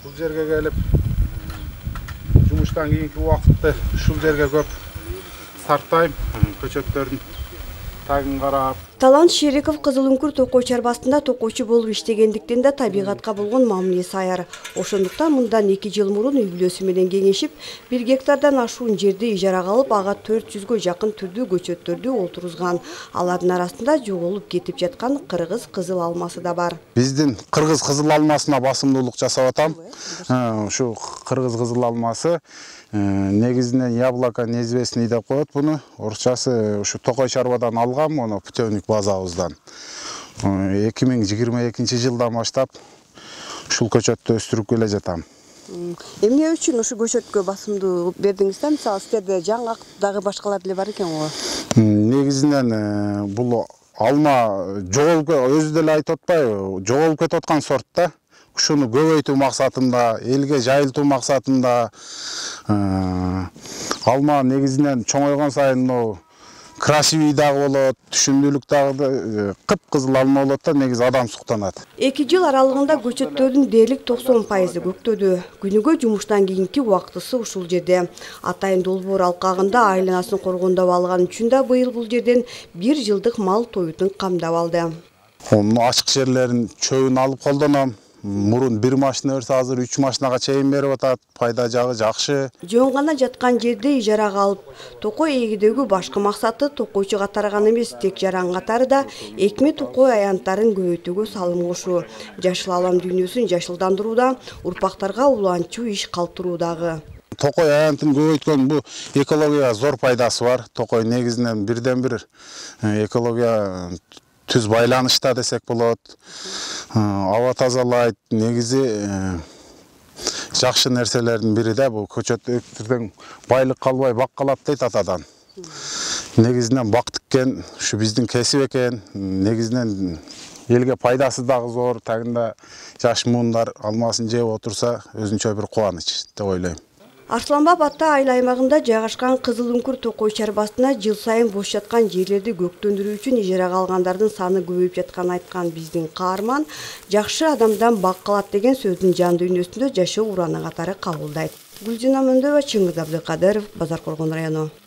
Бул жерге келип, жумуштан кийинки убакытты ушул жерге көп сарптайм, көчөттөрдүн тагын карап. Талант Шериков Кызылүңкүр токой чарбасында токойчу болуп иштегендиктен да табигатка болгон мамилеси аяр. Ошондуктан мындан 2 жыл мурун үй бүлөсү менен кеңешип, 1 гектардан ашуун жерди ижарага алып, ага 400гө жакын түрдүү көчөттөрдү олтурузган. Алардын арасында жоголуп кетип жаткан кыргыз кызыл алмасы да бар. Биздин кыргыз кызыл алмасына басымдуулук жасап атам. Ушу кыргыз кызыл алмасы негизинен яблоко неизвестный деп коет буну. Орусчасы ушу токой чарбадан алгам, муну путевник базабыздан. 2022 жылдан баштап ушул көчөттү өстүрүп келе жатам. Эмне үчүн ушу көчөткө басымдуу бердиңиз да? Мисалы, сиздерде жаңгак дагы башкалар деле бар экен го. Негизинен бул алма жоголуп, өзү деле айтып атпайбы, жоголуп кетип аткан сорт да. Ушуну көбөйтүү максатында, элге жайылтуу максатында алма негизинен чоңойгон сайын красивый дагы болот, түшүмдүүлүк дагы кып-кызыл алма болот да, негизи адам суктанат. 2 жыл аралыгында көчөттөрдүн дээрлик 90% көктөдү. Күнүгө жумуштан кийинки убактысы ушул жерде. Атайын долбоор алкагында айланасын коргондоп алган үчүн да быйыл бул жерден 1 жылдык мал тоютун камдап алды. Ачык жерлерин чөбүн алып колдоном. Мурун 1 машина өрсө, азыр 3 машинага чейин берип атат. Пайда жагы жакшы. Жөн гана жаткан жерди ижарага алып, токой эгидөгү башкы максаты токойчу катары гана эмес, тек жаран катары да экме токой аянттарын көбөйтүүгө салым кошуу. Жашыл алам дүйнөсүн жашылдандырууда, урпактарга уланчуу иш калтыруудагы. Токой аянтын көбөйткөн бу экологияга зор пайдасы бар. Токой негизинен бирден бир экология түз байланышта десек болот. Аба тазалайт, негизи жакшы нерселердин бири да бул көчөттөрдөн байлык калбай бак калат дейт атадан. Негизинен бак тиккен ушу биздин кесип экен. Негизинен элге пайдасы дагы зор. Тагында жаш муундар алмасын жеп отурса, өзүнчө бир кубаныч деп ойлойм. Арсланбап ата айыл аймагында жайгашкан Кызылүңкүр токой чарбасына жыл сайын бош жаткан жерлерди көктөндүрүү үчүн ижарага алгандардын саны көбөйүп жатканын айткан биздин каарман, жакшы адамдан бак калат деген сөздүн жан дүйнөсүндө жашоо ураны катары кабылдайт. Гүлжина Мөндөгө, Чыңгыз Абдыкадыров, Базар Коргон району.